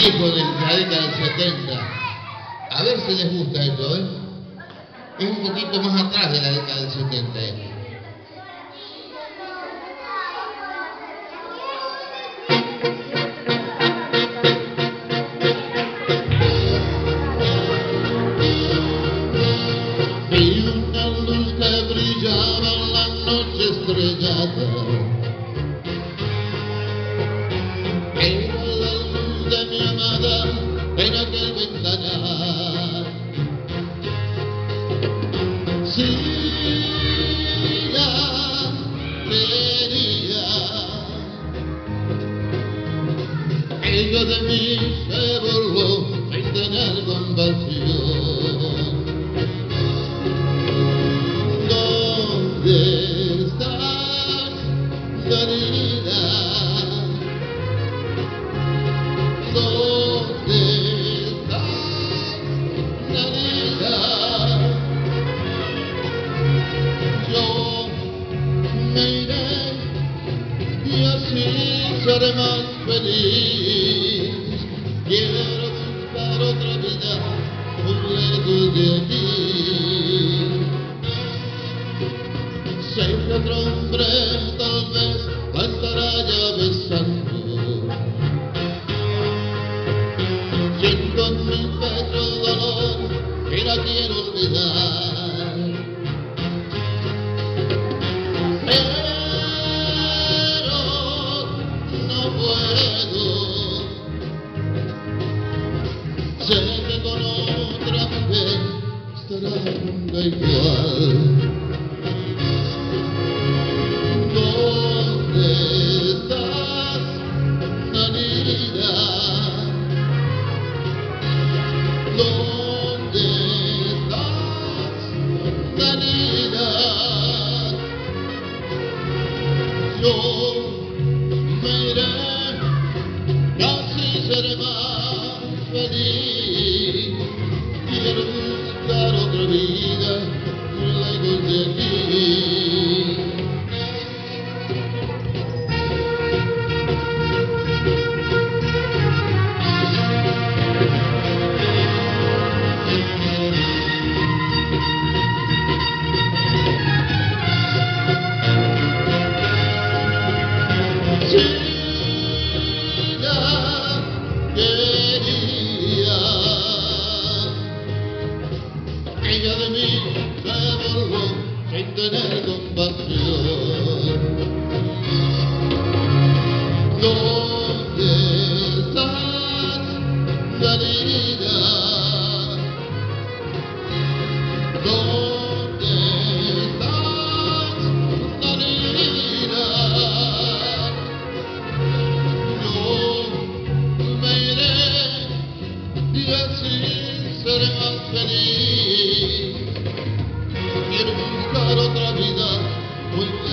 viejo de la década del 70. A ver si les gusta esto, ¿eh? Es un poquito más atrás de la década del 70. Vi una luz que brillaba en la noche estrellada. Era la luz de mi amada en aquel ventanal. Si la quería, ella de mí se burló sin tener compasión. ¿Dónde estás, querida? ¿Dónde estás, querida? Yo me iré y así seré más feliz. Quiero buscar otra vida muy lejos de aquí. Sé que otro hombre tal vez la estará ya besando. Siento en mi pecho el dolor y la quiero olvidar. Pero no puedo. Sé que con otra mujer estará nunca igual. ¿Dónde estás, Nanita? ¿Dónde estás, Nanita? Yo me iré y así seré más feliz. Quiero buscar otra vida muy lejos de aquí. Ella de mí se burló sin tener compasión. ¿Dónde estás, querida? ¿Dónde estás, querida? Yo me iré y así seré más feliz. Quiero buscar otra vida muy